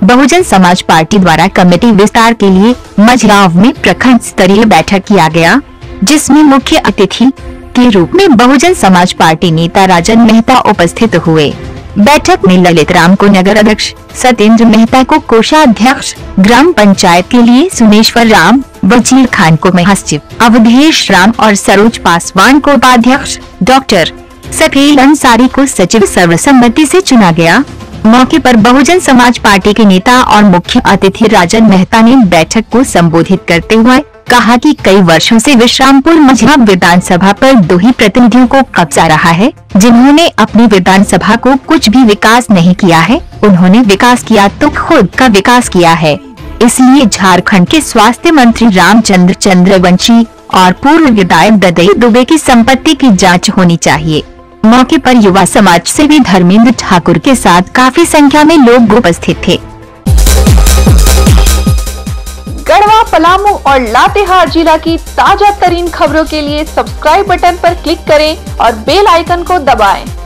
Bahujan Samaj party द्वारा committee विस्तार के लिए मझगांव में प्रखंड स्तरीय बैठक किया गया, जिसमें मुख्य अतिथि के रूप में बहुजन समाज पार्टी नेता राजन मेहता उपस्थित हुए। बैठक में ललित राम को नगर अध्यक्ष, सत्येंद्र मेहता को कोषाध्यक्ष, ग्राम पंचायत के लिए सुनेश्वर राम, वजीर खान को महासचिव, अवधेश राम और सरोज पासवान को उपाध्यक्ष, डॉक्टर सकील अंसारी को सचिव सर्वसम्मति से चुना गया। मौके पर बहुजन समाज पार्टी के नेता और मुख्य अतिथि राजन मेहता ने बैठक को संबोधित करते हुए कहा कि कई वर्षों से विश्रामपुर मझगांव विधानसभा पर 2 ही प्रतिनिधियों को कब्जा रहा है, जिन्होंने अपनी विधानसभा को कुछ भी विकास नहीं किया है। उन्होंने विकास किया तो खुद का विकास किया है। इसलिए झारखंड के स्वास्थ्य मंत्री रामचंद्र चंद्रवंशी और पूर्व विधायक ददई दुबे की संपत्ति की जांच होनी चाहिए। मौके पर युवा समाज सेवी धर्मेंद्र ठाकुर के साथ काफी संख्या में लोग उपस्थित थे। गढ़वा, पलामू और लातेहार जिला की ताजा तरीन खबरों के लिए सब्सक्राइब बटन पर क्लिक करें और बेल आइकन को दबाएं।